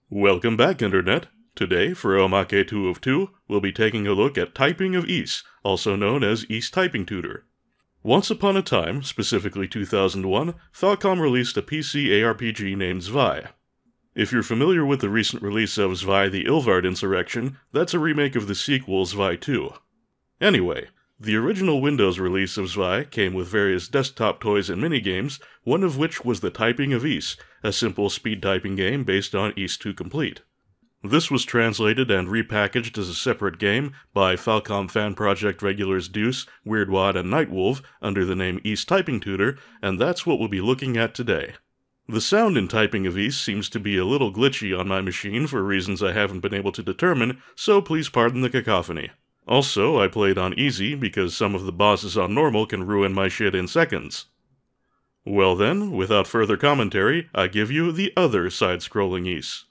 Welcome back, Internet. Today, for Omake 2 of 2, we'll be taking a look at Typing of Ys, also known as Ys Typing Tutor. Once upon a time, specifically 2001, Falcom released a PC ARPG named Zwei. If you're familiar with the recent release of Zwei the Ilvard Insurrection, that's a remake of the sequel Zwei 2. Anyway, the original Windows release of Zwei came with various desktop toys and minigames, one of which was the Typing of Ys, a simple speed typing game based on Ys 2 Complete. This was translated and repackaged as a separate game by Falcom fan project regulars Deuce, Weirdwad, and Nightwolf under the name Ys Typing Tutor, and that's what we'll be looking at today. The sound in Typing of Ys seems to be a little glitchy on my machine for reasons I haven't been able to determine, so please pardon the cacophony. Also, I played on easy because some of the bosses on normal can ruin my shit in seconds. Well then, without further commentary, I give you the other side-scrolling Ys.